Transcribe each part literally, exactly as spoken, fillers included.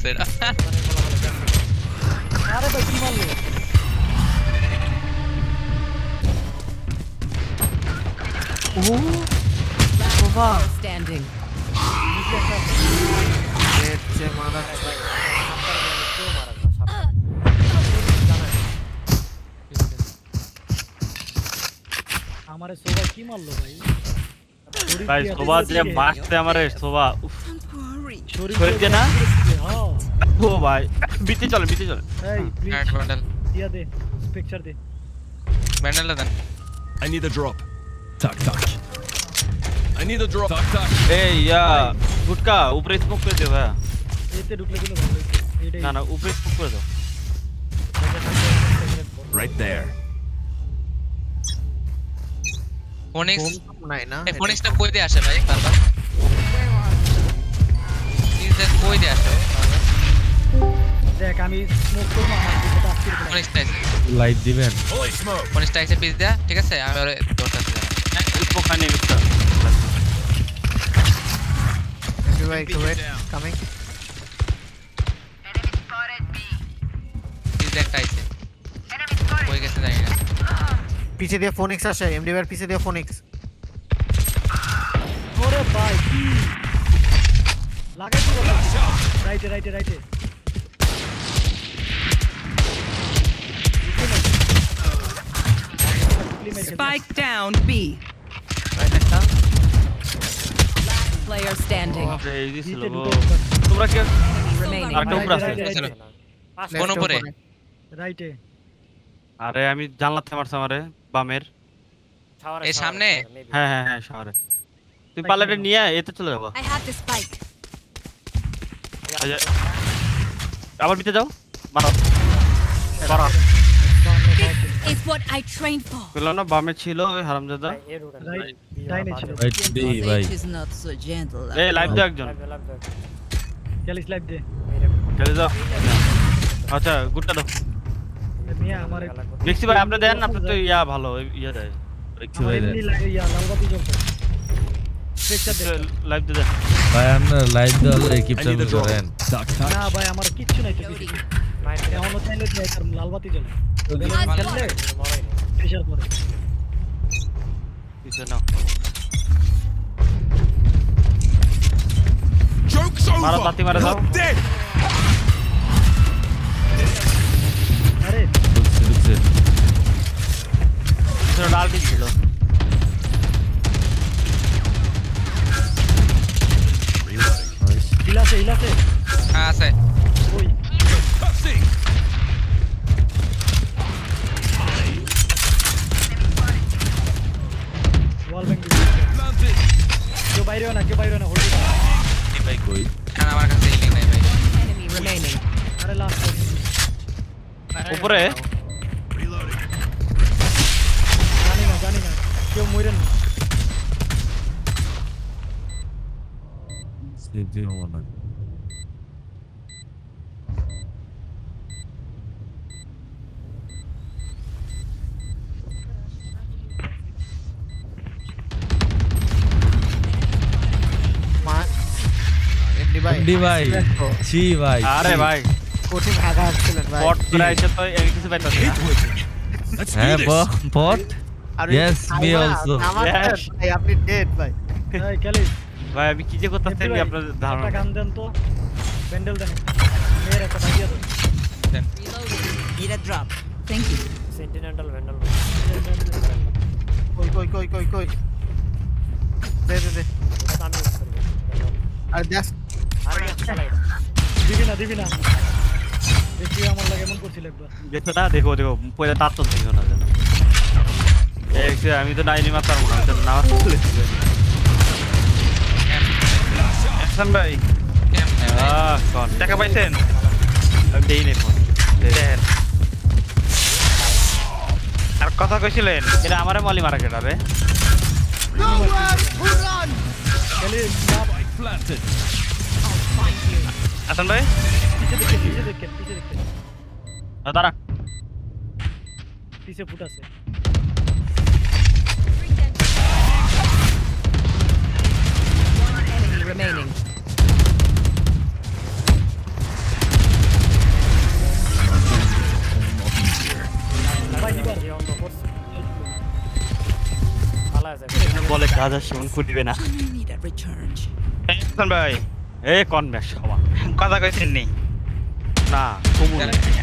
করছে এটা আরে ভাই কি মারলো ও বাবা Standing. Dead যে মারা আমারে সোবা কি মারলো ভাই ভাই সোবা যে মারতে আমারে সোবা উফ শরীর শরীর দিয়ে না হ্যাঁ ও ভাই বিতে চলে বিতে চলে এই হ্যাঁ ব্যান্ডেল দিয়া দে পিকচার দে ব্যান্ডেলটা দেন I need a drop. Tuck tuck. I need a drop. Tuck tuck. এই ইয়া গুটকা উপরে স্মোক করে দে ভাই এতে ঢুকলে কিন্তু ভালো হইছে এইটাই না না উপরে স্মোক করে দাও Right there. ফোনিক্স নাই না এই ফোনিক্সটা কই দিয়ে আসে ভাই বারবার ইজে কই দিয়ে আসে দেখ আমি স্মোক করব আমার দিকে আসছিল ফোনিক্সটা লাইট দিবেন Holy smoke. ফোনিক্সটা এসে পিস দেয়া ঠিক আছে আমি ওরে দৌড়াচ্ছি স্মোক খানে মিস্টার Wait, wait, coming. পিস একটা আইছে কই গেছে জানি না পিছে দিয়ে ফোনিক্স আসে এমডি এর পিছে দিয়ে ফোনিক্স ওরে ভাই কি লাগাই তো রাইটে রাইটে রাইটে Spike down B. রাইট একটা Player standing. এই দিছিল তোমরা কি Remaining. আরেকটা উপরে আছে কোন উপরে রাইটে আরে আমি জানলাতে মারছ আমারে বামের এই সামনে হ্যাঁ হ্যাঁ হ্যাঁ শহরে তুই পালেটে নিয়ে এতে চলে যাবো I have the spike. আবার বিতে যাও মারো মারো Is what I trained for. বললাম না বামে ছিল ওই হারামজাদা রাইট ডাইনে ছিল রাইট দি ভাই Fate is not so gentle. এই লাইভ দে একজন চালিশ লাইভ দে চলে যাও আচ্ছা গুডটা দাও মিয়া আমারে দেখছি ভাই আপনি দেন আপনি তো ইয়া ভালো ইয়া দেয় দেখছি আমার ভাই এমনি লাগে ইয়া লালবাতি জ্বলছে পিকচার দে লাইভ দে দেন ভাই আমরা লাইট দেওয়ালে কিপটা করেন Tuck tuck. না ভাই আমার কিচ্ছু নাই তো পিছে এমন চাইলে যে তার লালবাতি জ্বলে খেললে প্রেসার পড়ে পিছে নাও Joke's over. মারো তাতি মারো দাও You're dead. আরে ঢুকছে ঢুকছে পিছনে ডাল ছিল ইলাসে ইলাসে হ্যাঁ আছে ওই Cussing. ওয়াল ব্যাংক Planted. কেউ বাইরেও না কেউ বাইরেও না হোল্ড এই ভাই কই এখন আমার কাছে হিলিং নাই ভাই Enemy remaining. আরে লাস্ট উপরে Reloading. জানি না জানি না কেউ মরেন না সেভ দিও মনে মা এমডি ভাই এমডি ভাই ছি ভাই আরে ভাই কোচিং আগা আসছিলেন ভাই বট করে আইছে তো এই কিছু পাইতাছ না Hit waiting. Let's হ্যাঁ do this. Bot R Yes, me also. আমার Yes. ভাই আপনি ডেড ভাই এই ক্যালিস ভাই আমি কি যে করতেছি আমি আপনাদের ধারণা একটা গান দেন তো প্যান্ডেল দেন মেয়ের একটা বাজিয়া দাও Need a drop. Thank you. কই কই কই কই কই দে দে দে আর দেখ দিবি না দিবি না দেখি আমার লাগে এমন করছিল একবার দেখো না দেখো দেখো পয়লা তার তো দেখো না জানো এই যে আমি তো নাইনি মারতাম না তো না চলে অ্যাকশন ভাই আহ কোন টাকা পাইছেন আমি দেই নাই ফোন দেন আর কথা কইছিলেন এটা আমারে মলি মারা কেডা রে ক্যালিস Spike planted. আছেন ভাই পিছে দেখে পিছে দেখে পিছে দেখে দাঁড়া পিছে ফুট আছে One enemy remaining. রাজা শুন ফুটিবে না I need a recharge. Hasan ভাই এ কোন ম্যাচ খাওয়া কথা কইছেন নি না কমু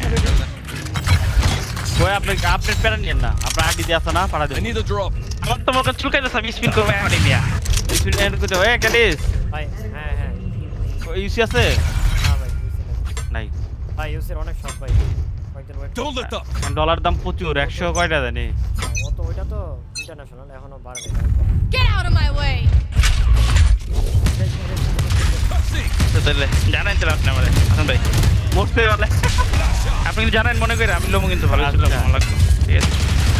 কই আপনি আপনি প্যারান নিয়েন না আপনার আইডি দিয়ে আছে না পাড়া I then need a drop. আমার তো মনে চুলকাই যাচ্ছে আমি স্পিন করব আইডি নিয়া স্পিন এন্ড করতে এ ক্যালিস ভাই হ্যাঁ হ্যাঁ ইউসি আছে না ভাই ইউসি নাই ভাই ইউসির অনেক শট ভাই কয়েকদিন wait Don't let up. Dollar দাম প্রচুর একশো কয়টা জানি ও তো ওইটা তো ইন্টারন্যাশনাল এখনো বাড়েনি Get out of my way. তো তাহলে জানেন চলে আপনি আমারে হাসান ভাই মোস্টে বলে আপনি কি জানেন মনে করে আমি লোমো কিন্তু ভালো ছিল ভালো লাগলো ঠিক আছে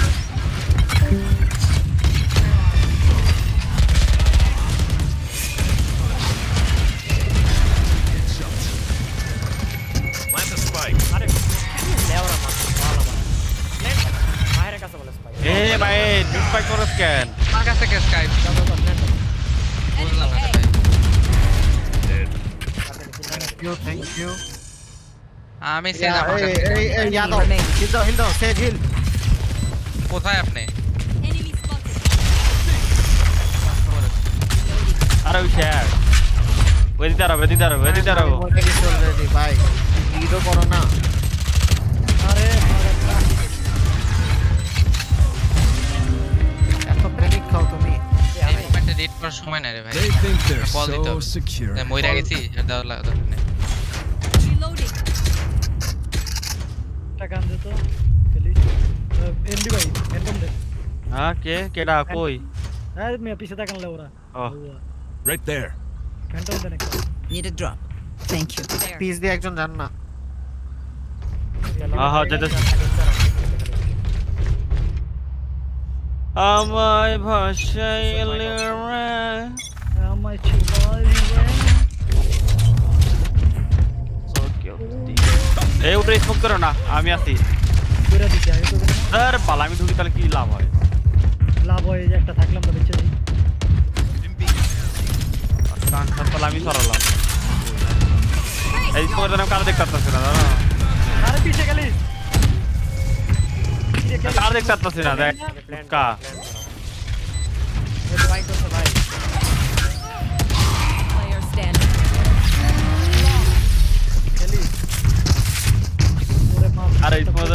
Plant a spike. আরে লেওরা মার ভালো মার নেট বাইরে কাছে বলে স্পাই এ ভাই ডিসপাই করো স্ক্যান আমার কাছে কে স্কাইপ বুঝলাম না ভাই Thank you, thank you. আমি সেজ Yeah, আমার hey, কাছে hey, hey, yeah, no. Heal daw, heal daw, Sage, heal. কোথায় আপনি Enemy spotted. আরে শেয়ার ওই দিতে আরো দিতে আরো দিতে আরো আমি মরে গেছি already, ভাই। লিডও করো না। আরে এত panic খাও তুমি। এই মোমেন্টে রিড করার সময় নাই রে ভাই They think they're Ball dito. so secure. তাই মইরা গেছি আর দাও লাগা Reloading. টাকা আনতে তো প্লিজ এমডি ভাই একদম দে হ্যাঁ কে কেডা কই আরে মে পিছে তাকান লে ওরা Oh. Right there. ফ্যান্টম দেন একটা Need a drop. Thank you. পিস দিয়ে একজন যান না। হ্যাঁ হ্যাঁ যেতে আমায় ভাষায় এলে আমায় চিবাই এই উঠে স্মোক করো না আমি আছি করে দিতে আগে তো স্যার পালা আমি ঢুকি তাহলে কি লাভ হয় লাভ হয় যে একটা থাকলাম তো বেঁচে দিই কান সাতলা আমি সরালাম এই স্মোক দেন কার দেখতে পাচ্ছি না দাদা আরে পিছে গেলি কার দেখতে পাচ্ছি না দেখ কা ভাই করতে ভাই